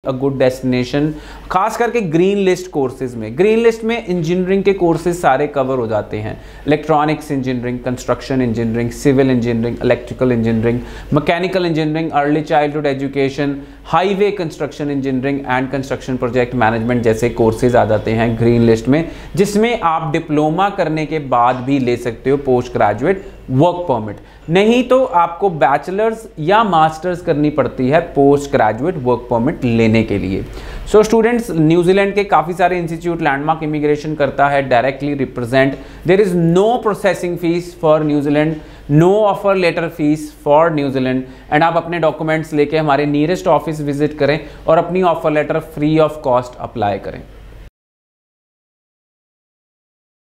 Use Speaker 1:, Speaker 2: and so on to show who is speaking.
Speaker 1: A good destination, खास करके green list courses में। ग्रीन लिस्ट में इंजीनियरिंग के कोर्सेज सारे कवर हो जाते हैं, electronics engineering, construction engineering, civil engineering, electrical engineering, mechanical engineering, early childhood education, highway construction engineering and construction project management जैसे कोर्सेज आ जाते हैं ग्रीन लिस्ट में, जिसमें आप डिप्लोमा करने के बाद भी ले सकते हो पोस्ट ग्रेजुएट वर्क परमिट। नहीं तो आपको बैचलर्स या मास्टर्स करनी पड़ती है पोस्ट ग्रेजुएट वर्क परमिट लेने के लिए। सो स्टूडेंट्स, न्यूजीलैंड के काफ़ी सारे इंस्टीट्यूट लैंडमार्क इमिग्रेशन करता है directly represent. There is no processing fees for New Zealand, no offer letter fees for New Zealand, and आप अपने डॉक्यूमेंट्स लेके हमारे नियरेस्ट ऑफिस विजिट करें और अपनी offer letter free of cost apply करें।